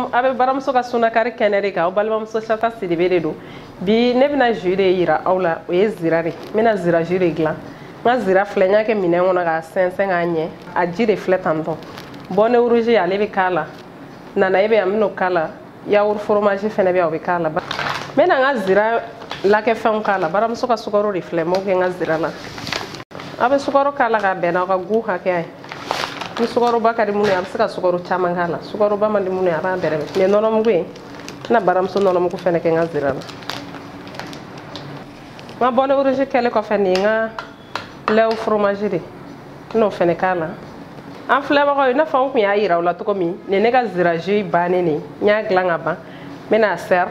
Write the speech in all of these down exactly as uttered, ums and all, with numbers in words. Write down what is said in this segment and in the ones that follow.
comme abe baramuso ka sunakari kɛnɛ de kan, aw balimamuso Chata Sidibe de don. Bi ne bɛna jus de yira aw la, o ye zira de. N bɛna zira jus de dilan. N ka zira filɛ, n y'a kɛ minɛn kɔnɔ k'a sɛnsɛn k'a ɲɛ. A ji de filɛ tantɔ. Bɔnɛ rouge ale bɛ k'a la. Nanaye bɛ yan, n bɛn'o k'a la. Yaourt fromage fɛnɛ bɛ yan, o bɛ k'a la. N bɛna n ka zira lakɛfɛnw k'a la. Baramuso ka sukaro de filɛ, n m'o kɛ n ka zira la. A bɛ sukaro k'a la k'a bɛn n'aw ka gu hakɛya ye. Ni sukaroba ka di minnu ye, a bɛ se ka sukaro caman k'a la. Sukaroba man di minnu ye, a b'a bɛrɛbɛn. Mais nɔnɔmugu in, n bɛna baramuso nɔnɔmugu fɛnɛ kɛ n ka zira la. N ka bɔnɛ rouge kɛlen kɔfɛ, nin ye n ka lait fromage de. N bɛn'o fɛnɛ k'a la. An filɛbagaw ye, i n'a fɔ n kun y'a yira aw la cogo min, nin ye ne ka zira jus bannen de ye. N y'a dilan ka ban. N bɛna sɛri.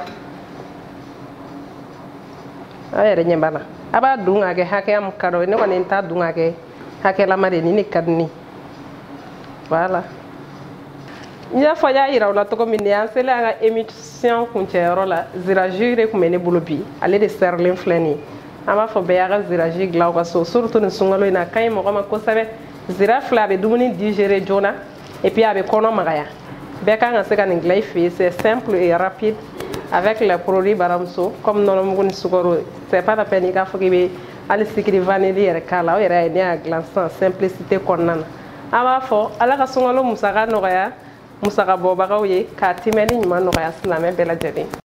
A yɛrɛ ɲɛ b'a la. A b'a dun k'a kɛ hakɛya min ka d'o ye. Ne kɔni n t'a dun k'a kɛ hakɛlama de ye. Nin de ka di ne ye. Voilà. N y'a fɔ n y'a yira aw la cogo min, nin y'an selen an ka émission kuncɛyɔrɔ la. Zira jus de tun bɛ ne bolo bi. Ale de sɛrilen filɛ nin ye. An b'a fɔ bɛɛ y'a ka zira jus dilan aw ka so. Surtout nin sunkalo in na, a ka ɲi mɔgɔ ma kosɛbɛ. Zira filɛ, a bɛ dumuni digérer joona. Et puis a bɛ kɔnɔ magaya. Bɛɛ kan ka se ka nin dilan i fɛ yen. C'est simple et rapide. Avec les produits baramuso, comme nɔnɔmugu ni sukaro. C'est pas la peine i k'a fɔ k'i bɛ hali sikiri vanille yɛrɛ k'a la. O yɛrɛ ye ne y'a dilan sisan simplicité kɔnɔna na. An b'a fɔ ala ka sunkalo musaka nɔgɔya musaka bɔbagaw ye, k'a timɛli ɲuman nɔgɔya silamɛ bɛɛ lajɛlen.